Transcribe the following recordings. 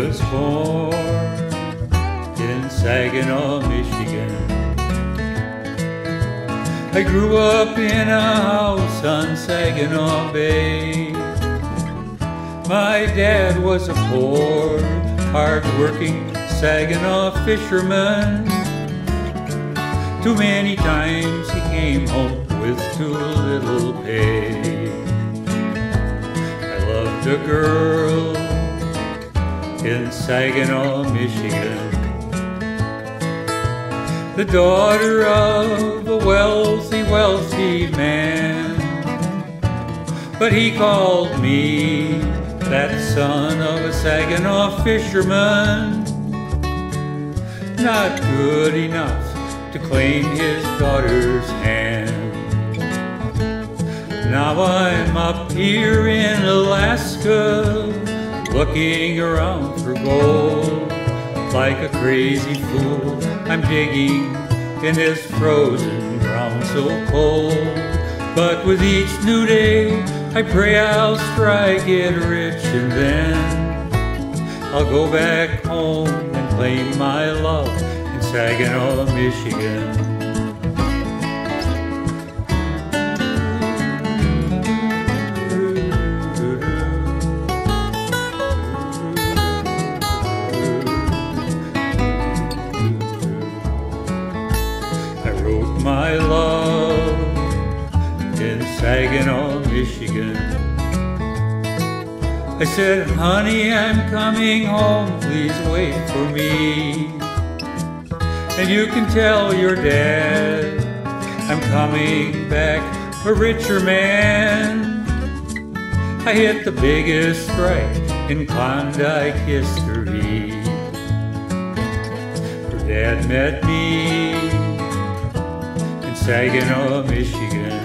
was born in Saginaw, Michigan. I grew up in a house on Saginaw Bay. My dad was a poor, hard-working Saginaw fisherman. Too many times he came home with too little pay. I loved a girl in Saginaw, Michigan, the daughter of a wealthy, wealthy man. But he called me that son of a Saginaw fisherman, not good enough to claim his daughter's hand. Now I'm up here in Alaska, looking around for gold. Like a crazy fool, I'm digging in this frozen ground so cold. But with each new day, I pray I'll strike it rich, and then I'll go back home and claim my love in Saginaw, Michigan. My love in Saginaw, Michigan. I said, honey, I'm coming home, please wait for me. And you can tell your dad I'm coming back a richer man. I hit the biggest strike in Klondike history. Her dad met me Saginaw, Michigan.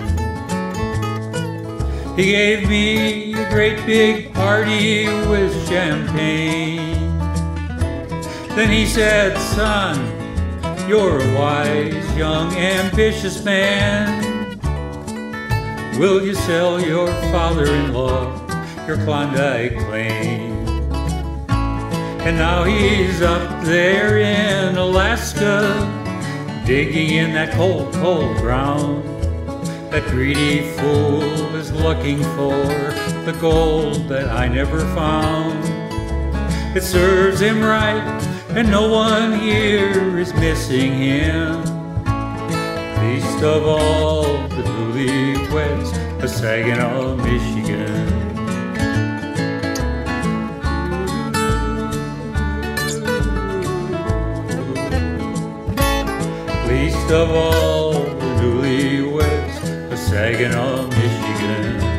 He gave me a great big party with champagne. Then he said, son, you're a wise, young, ambitious man. Will you sell your father-in-law your Klondike claim? And now he's up there in Alaska, digging in that cold, cold ground. That greedy fool is looking for the gold that I never found. It serves him right, and no one here is missing him, least of all the newlyweds of Saginaw, Michigan. Least of all the newlyweds of Saginaw, Michigan.